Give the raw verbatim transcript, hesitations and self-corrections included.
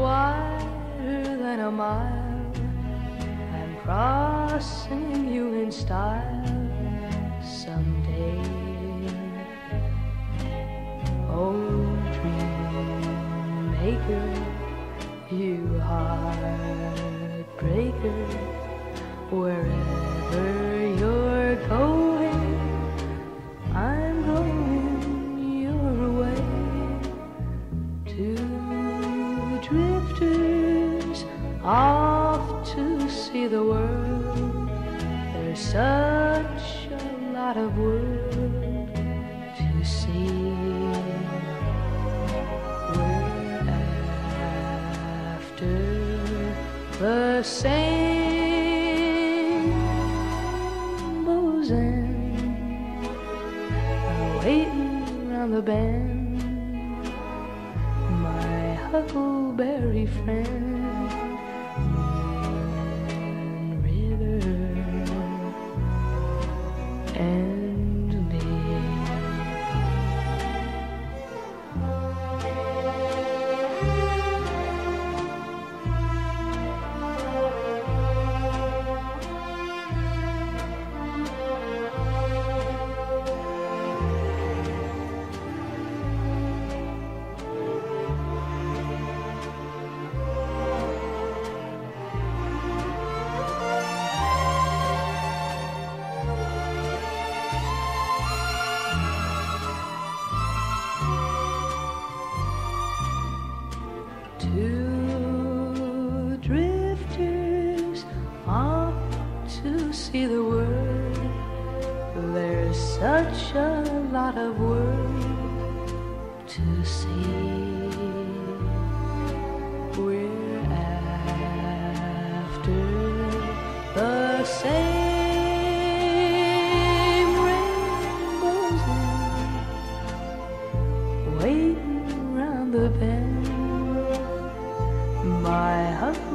wider than a mile. I'm crossing you in style someday. Oh, dream maker, you heartbreaker, wherever you're going, I'm going your way. Two drifters off to see the world. There's such a lot of world to see. We're after the same bosun, waiting round the bend. My huckleberry friend. And me. Two drifters off to see the world. There's such a lot of world to see. We're after the same rainbows, waiting round the bend. My husband